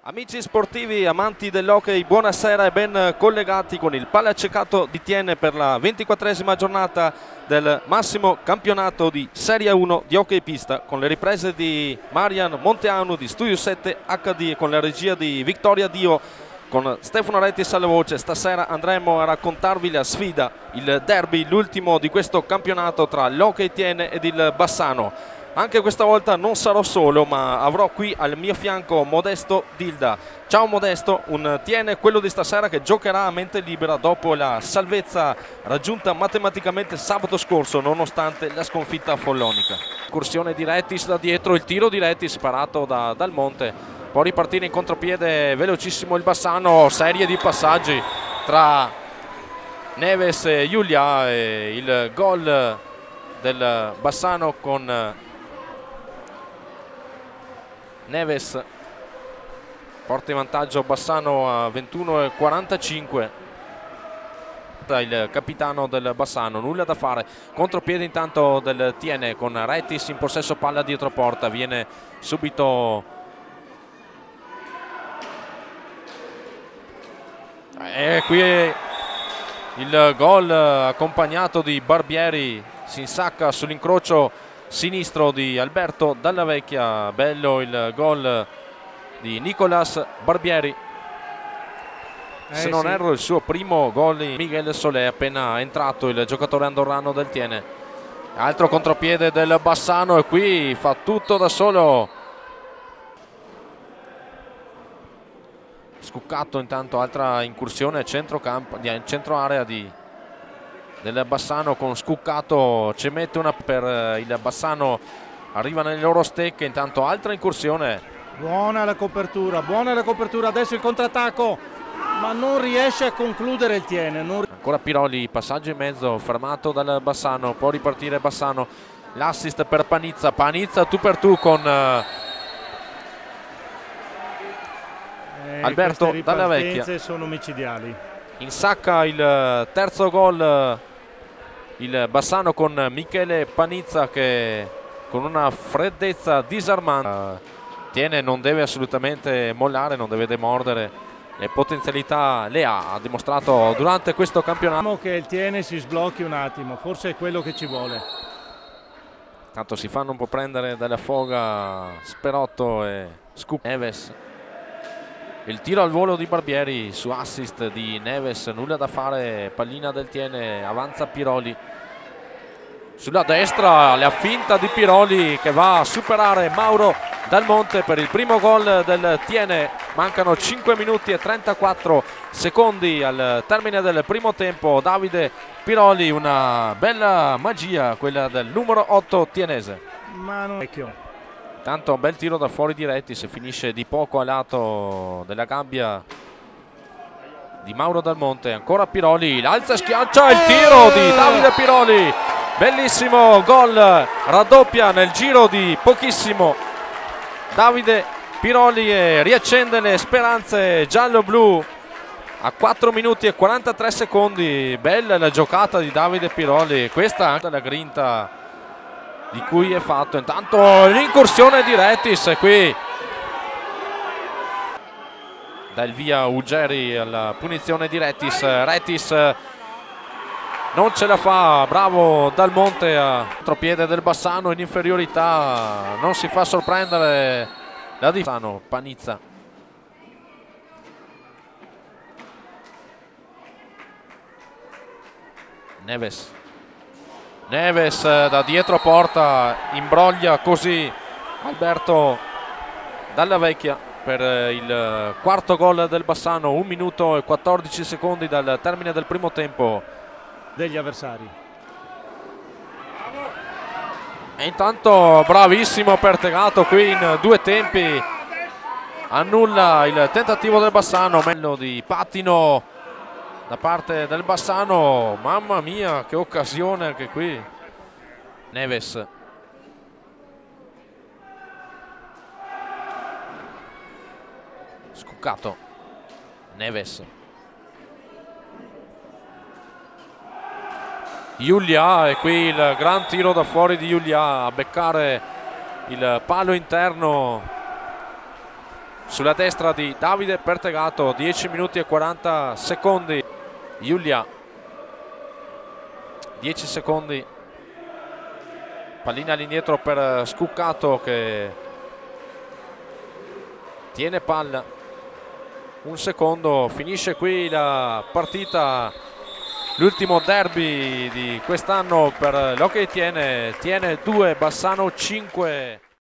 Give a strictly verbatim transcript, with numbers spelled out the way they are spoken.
Amici sportivi, amanti dell'hockey, buonasera e ben collegati con il Palaccecato di Thiene per la ventiquattresima giornata del massimo campionato di Serie uno di hockey pista, con le riprese di Marian Monteanu di Studio sette acca di e con la regia di Vittoria Dio, con Stefano Rettis alla voce. Stasera andremo a raccontarvi la sfida, il derby, l'ultimo di questo campionato tra l'Hockey Thiene ed il Bassano. Anche questa volta non sarò solo, ma avrò qui al mio fianco Modesto Dilda. Ciao Modesto, un Thiene, quello di stasera, che giocherà a mente libera dopo la salvezza raggiunta matematicamente sabato scorso nonostante la sconfitta follonica. Incursione di Rettis da dietro, il tiro di Rettis parato da Dal Monte, può ripartire in contropiede velocissimo il Bassano, serie di passaggi tra Neves e Giulia e il gol del Bassano con Neves porta in vantaggio Bassano a ventuno e quarantacinque. Il capitano del Bassano, nulla da fare, contropiede intanto del Thiene con Rettis in possesso palla dietro porta, viene subito e qui il gol accompagnato di Barbieri, si insacca sull'incrocio sinistro di Alberto Dalla Vecchia. Bello il gol di Nicolas Barbieri, eh, se non sì. erro il suo primo gol in Miguel Solé, appena entrato il giocatore andorrano del Thiene. Altro contropiede del Bassano e qui fa tutto da solo Scuccato. Intanto altra incursione centrocampo, di centro area di del Bassano con Scuccato, ci mette una per il Bassano, arriva nelle loro stecche. Intanto altra incursione, buona la copertura, buona la copertura, adesso il contrattacco, ma non riesce a concludere il Thiene. Non... ancora Piroli, passaggio in mezzo, fermato dal Bassano, può ripartire Bassano, l'assist per Panizza, Panizza tu per tu con eh, Alberto Dalla Vecchia, sono micidiali. Insacca il terzo gol il Bassano con Michele Panizza, che con una freddezza disarmante. Thiene non deve assolutamente mollare, non deve demordere, le potenzialità le ha, ha dimostrato durante questo campionato. Diciamo che il Thiene si sblocchi un attimo, forse è quello che ci vuole. Tanto si fanno un po' prendere dalla foga Sperotto e Scoop. Neves, il tiro al volo di Barbieri su assist di Neves, nulla da fare, pallina del Thiene, avanza Piroli sulla destra, la finta di Piroli che va a superare Mauro Dal Monte per il primo gol del Thiene. Mancano cinque minuti e trentaquattro secondi al termine del primo tempo. Davide Piroli, una bella magia quella del numero otto tienese. Mano vecchio. Tanto bel tiro da fuori di Rettis, finisce di poco a lato della gabbia di Mauro Dal Monte. Ancora Piroli, l'alza e schiaccia, il tiro di Davide Piroli, bellissimo gol, raddoppia nel giro di pochissimo Davide Piroli e riaccende le speranze giallo-blu a quattro minuti e quarantatré secondi. Bella la giocata di Davide Piroli, questa è anche la grinta di cui è fatto. Intanto l'incursione di Rettis, qui dà il via Ugeri alla punizione di Rettis. Rettis non ce la fa, bravo Dal Monte a contropiede del Bassano in inferiorità, non si fa sorprendere la difesa. Panizza, Neves, Neves da dietro porta, imbroglia così Alberto Dalla Vecchia per il quarto gol del Bassano. Un minuto e quattordici secondi dal termine del primo tempo degli avversari. E intanto bravissimo Pertegato qui in due tempi, annulla il tentativo del Bassano. Mello di pattino da parte del Bassano, mamma mia che occasione anche qui. Neves, Scuccato, Neves, Giulia, e qui il gran tiro da fuori di Giulia a beccare il palo interno sulla destra di Davide Pertegato, dieci minuti e quaranta secondi. Giulia, dieci secondi, pallina all'indietro per Scuccato che tiene palla. Un secondo, finisce qui la partita, l'ultimo derby di quest'anno per l'Hockey Tiene. Tiene due, Bassano cinque.